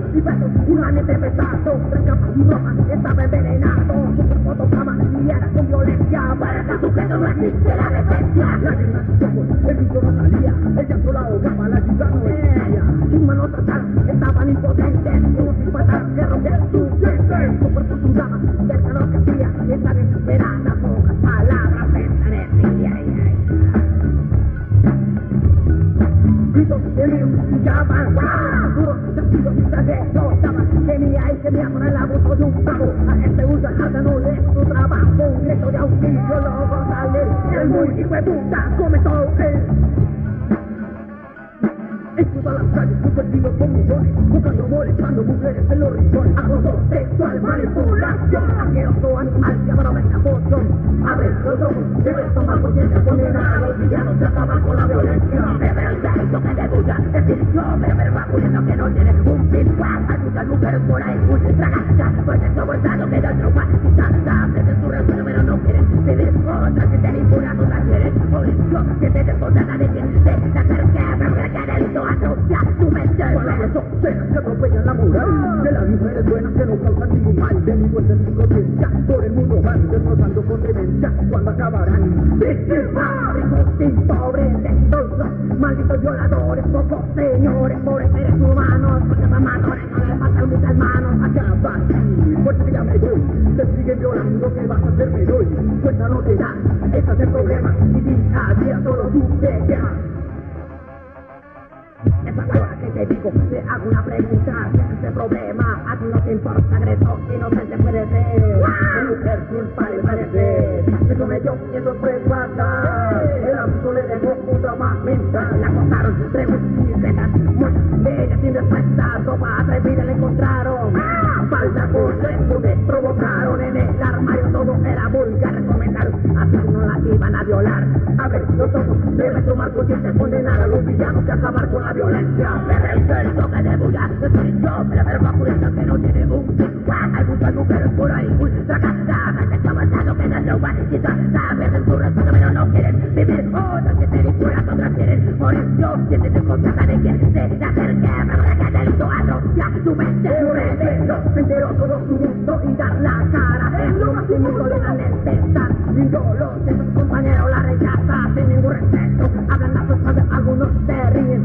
y besos, un ambiente pesado, tres capas y ropa, estaba envenenado, su cuerpo tocaba y era con violencia. Para este sujeto no existe la decencia. Lágrimas y ojos, el grito no salía, el llanto la ahogaba, la ayuda no existía. Sus manos atadas estaban impotentes, como si fuera que romper su diente. Su cuerpo sudaba, del calor que hacía, y esta desesperada, pocas palabras decía. Gritos de mí escuchaban, duros sentidos y trayectos daban, gemía y gemía por el abuso de un pavo. A este ultra no le su trabajo, un grito de auxilio logró salir. El muy hijo de puta comenzó él. En todas las calles, subvertidos con millones, buscando molestando mujeres en los rincones. Acoso sexual, manipulación, asqueroso animal que aprovecha poción. Abre los ojos, debes tomar conciencia, condenar a los villanos y acabar con la violencia. Beber el delito que debulla, decir yo me vergüenza que no tiene un fin. Hay muchas mujeres por ahí, muchas tragas, pues el sobresado que da otro quizás desde su resuello, pero no quieren vivir otras que estén impuras, no las quieren. Policía, que te descontrata de quien se acerque, pero que delito atrocia tu mente. Palabras obscenas que atropellan la moral de las mujeres buenas que no causan ningún mal. De mi vuelta en mi conciencia, por el mundo van destrozando con demencia. Cuando acabarán víctimas, ricos, pobres, destructos, malditos violadores, pocos señores, pobres seres humanos, porque mamadores no les faltan muchas manos. Acaba aquí, pues ya me voy, te siguen violando, ¿qué vas a hacerme hoy? Cuenta no te da, ese es el problema, y día a día solo tú te quejas. Esa hora que te digo, te hago una pregunta, ¿qué es este problema? A ti no te importa, agresor, inocente puede ser. La mujer culpable parece, se cometió y eso fue fatal. El abuso le dejó un trauma mental, la acosaron, preguntas discretas, muchas de ellas sin respuesta, ropa atrevida le encontraron. Falta por desnude, provocaron en el armario, todo era vulgar, comentaron, así no la iban a violar. A ver, los ojos deben tomar conciencia, condenar a los villanos y acabar con la violencia. Beber el delito que debulla, decir yo me la verba curiosa que no tiene un fin. Hay muchas mujeres por ahí, ultra cansadas, está avanzado que no roban, quizás pierden su respeto pero no quieren vivir. Otras que se dispuran, otras quieren morir. Yo sienten desconfianza de quien se acerque, pero que delito atrocia tu mente. Se enteró todo su mundo y dar la cara es lo más inmundo de la necesidad. Y yo lo sé, sus compañeros la rechazan sin ningún respeto. Hablan a sus padres, algunos se ríen.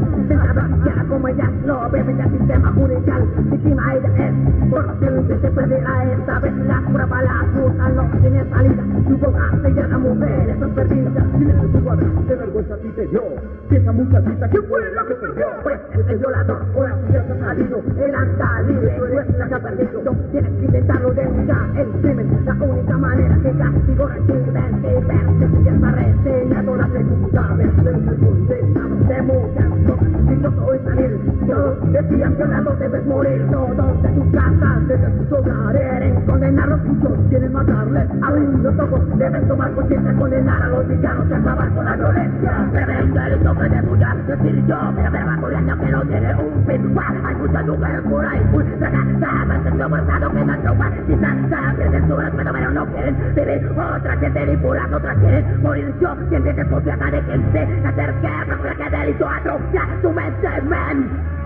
Como ella lo ve en el sistema judicial, víctima ella es, por lo que se perderá esta vez la prueba la acusan, no tiene salida, su boca se llama mujer, eso es perdida. Silencio tu padre, qué vergüenza a ti te dio, piensa muchachita, ¿quién fue la que perdió? Pues el violador, ahora sí ha salido, él anda libre, tú eres la que ha perdido, no tienes que intentarlo, denunciar el crimen, la única manera que castigo reciben, que verse si está reseñado la segunda vez, el condenado de mujer, no soy salir, todos decían violado debes morir, todos de tus casas, desde tus hogares, quieren condenarlos, muchos quieren matarles, abrir los ojos, deben tomar conciencia, condenar a los villanos y acabar con la violencia. Beber el delito que debulla, decir yo me la verba corriendo que no tiene un fin. Hay muchas mujeres por ahí, ultra cansadas, el forzado que no tropa, quizás pierden su respeto pero no quieren vivir. Otras que te manipulan, otras quieren morir. Yo siempre desconfianza de quien se acerque, pero que delito atrofia tu mente, man.